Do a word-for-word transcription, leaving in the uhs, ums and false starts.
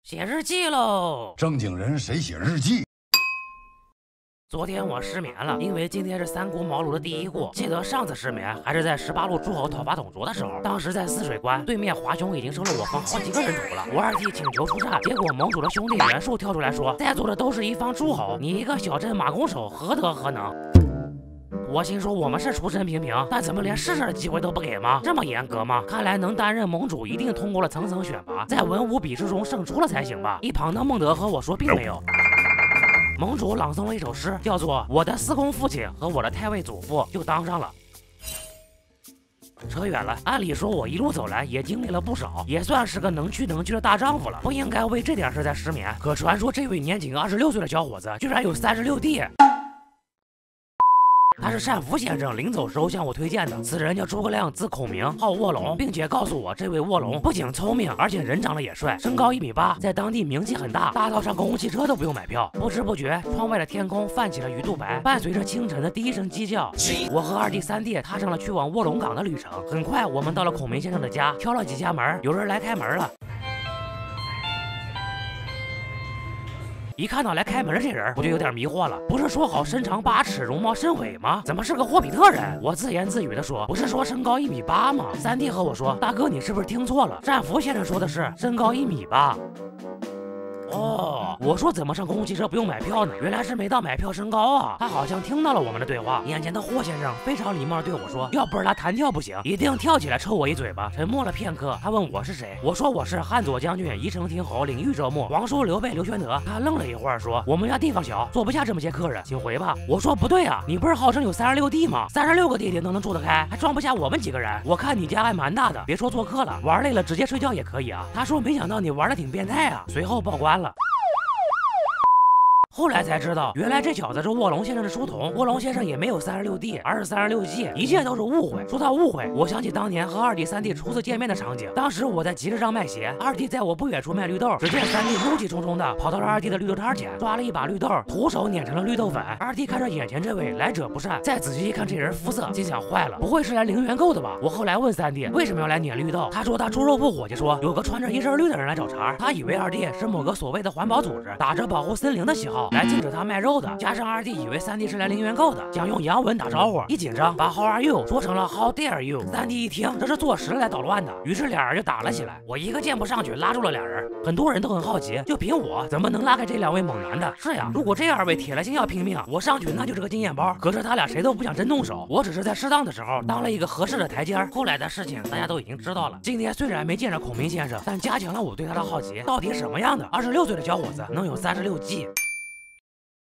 写日记喽！ 正经人谁写日记？ 昨天我失眠了，因为今天是三顾茅庐的第一过。记得上次失眠还是在十八路诸侯讨伐董卓的时候，当时在泗水关对面华雄已经收了我方好几个人头了。我二弟请求出战，结果盟主的兄弟袁术跳出来说，在座的都是一方诸侯，你一个小镇马弓手何德何能？我心说我们是出身平平，但怎么连试试的机会都不给吗？这么严格吗？看来能担任盟主一定通过了层层选拔，在文武比试中胜出了才行吧。一旁的孟德和我说并没有。盟主朗诵了一首诗，叫做《我的司空父亲和我的太尉祖父》，就当上了。扯远了，按理说我一路走来也经历了不少，也算是个能屈能屈的大丈夫了，不应该为这点事在失眠。可传说这位年仅二十六岁的小伙子，居然有三十六弟。他是单福先生临走时候向我推荐的，此人叫诸葛亮，字孔明，号卧龙，并且告诉我这位卧龙不仅聪明，而且人长得也帅，身高一米八，在当地名气很大，大道上公共汽车都不用买票。不知不觉，窗外的天空泛起了鱼肚白，伴随着清晨的第一声鸡叫，我和二弟三弟踏上了去往卧龙岗的旅程。很快，我们到了孔明先生的家，敲了几家门，有人来开门了。一看到来开门的这人，我就有点迷惑了。不是说好身长八尺，容貌甚伟吗？怎么是个霍比特人？我自言自语的说，不是说身高一米八吗？三弟和我说，大哥你是不是听错了？单福先生说的是身高一米八。哦，我说怎么上公共汽车不用买票呢？原来是没到买票身高啊！他好像听到了我们的对话。眼前的霍先生非常礼貌对我说，要不是他弹跳不行，一定跳起来抽我一嘴巴。沉默了片刻，他问我是谁，我说我是汉左将军、宜城亭侯、领豫州牧、皇叔刘备刘玄德。他愣了一会儿说，我们家地方小，坐不下这么些客人，请回吧。我说不对啊，你不是号称有三十六弟吗？三十六个弟弟都能住得开，还装不下我们几个人？我看你家还蛮大的，别说做客了，玩累了直接睡觉也可以啊。他说没想到你玩的挺变态啊，随后报关了。后来才知道，原来这小子是卧龙先生的书童。卧龙先生也没有三十六弟，而是三十六计，一切都是误会。说到误会，我想起当年和二弟三弟初次见面的场景。当时我在集市上卖鞋，二弟在我不远处卖绿豆，只见三弟怒气冲冲的跑到了二弟的绿豆摊前，抓了一把绿豆，徒手碾成了绿豆粉。二弟看着眼前这位来者不善，再仔细一看这人肤色，心想坏了，不会是来零元购的吧？我后来问三弟为什么要来碾绿豆，他说他猪肉铺伙计说有个穿着一身绿的人来找茬，他以为二弟是某个所谓的环保组织，打着保护森林的旗号来禁止他卖肉的，加上二弟以为三弟是来零元购的，想用洋文打招呼，一紧张把 How are you 说成了 How dare you。三弟一听这是坐实了来捣乱的，于是俩人就打了起来。我一个箭步上去拉住了俩人，很多人都很好奇，就凭我怎么能拉开这两位猛男的？是呀，如果这二位铁了心要拼命，我上去那就是个经验包。可是他俩谁都不想真动手，我只是在适当的时候当了一个合适的台阶。后来的事情大家都已经知道了。今天虽然没见着孔明先生，但加强了我对他的好奇，到底什么样的二十六岁的小伙子能有三十六计？